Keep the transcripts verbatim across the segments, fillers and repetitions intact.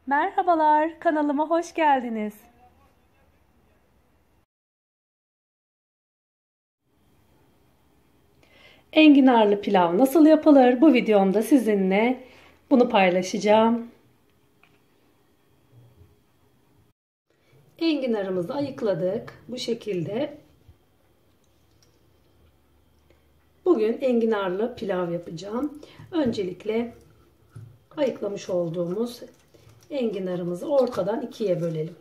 Merhabalar, kanalıma hoş geldiniz. Enginarlı pilav nasıl yapılır? Bu videomda sizinle bunu paylaşacağım. Enginarımızı ayıkladık. Bu şekilde. Bugün enginarlı pilav yapacağım. Öncelikle ayıklamış olduğumuz enginarımızı ortadan ikiye bölelim.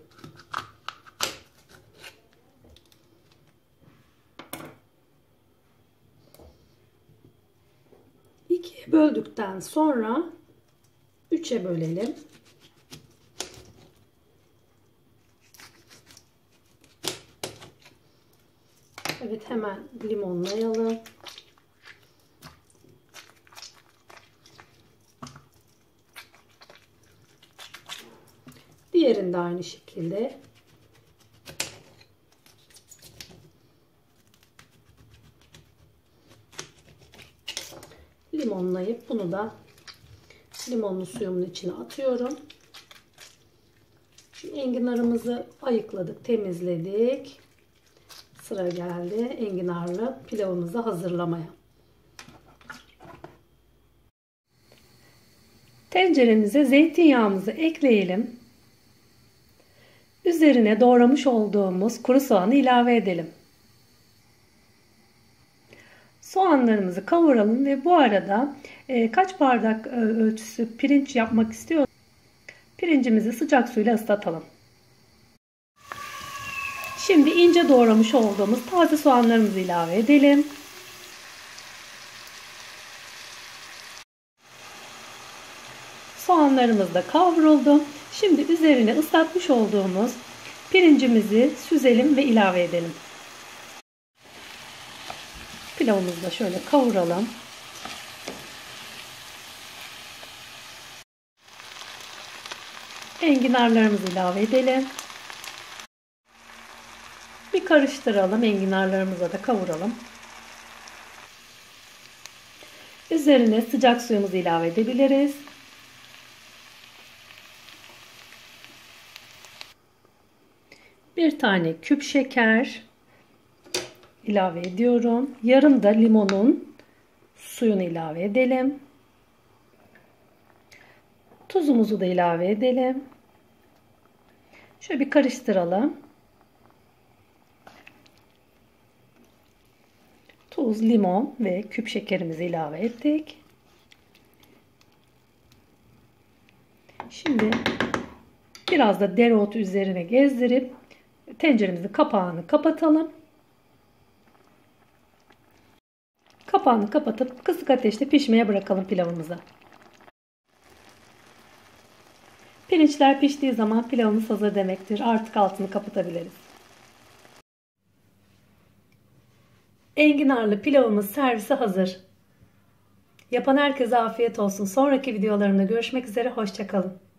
İkiye böldükten sonra üçe bölelim. Evet, hemen limonlayalım. Diğerini de aynı şekilde. Limonlayıp bunu da limonlu suyumun içine atıyorum. Şimdi enginarımızı ayıkladık, temizledik. Sıra geldi enginarlı pilavımızı hazırlamaya. Tenceremize zeytinyağımızı ekleyelim. Üzerine doğramış olduğumuz kuru soğanı ilave edelim. Soğanlarımızı kavuralım ve bu arada e, kaç bardak e, ölçüsü pirinç yapmak istiyoruz. Pirincimizi sıcak suyla ıslatalım. Şimdi ince doğramış olduğumuz taze soğanlarımızı ilave edelim. Soğanlarımız da kavruldu. Şimdi üzerine ıslatmış olduğumuz pirincimizi süzelim ve ilave edelim. Pilavımızı da şöyle kavuralım. Enginarlarımızı ilave edelim. Bir karıştıralım. Enginarlarımıza da kavuralım. Üzerine sıcak suyumuzu ilave edebiliriz. Bir tane küp şeker ilave ediyorum. Yarım da limonun suyunu ilave edelim. Tuzumuzu da ilave edelim. Şöyle bir karıştıralım. Tuz, limon ve küp şekerimizi ilave ettik. Şimdi biraz da dereotu üzerine gezdirip tenceremizin kapağını kapatalım. Kapağını kapatıp kısık ateşte pişmeye bırakalım pilavımızı. Pirinçler piştiği zaman pilavımız hazır demektir. Artık altını kapatabiliriz. Enginarlı pilavımız servise hazır. Yapan herkese afiyet olsun. Sonraki videolarımda görüşmek üzere. Hoşça kalın.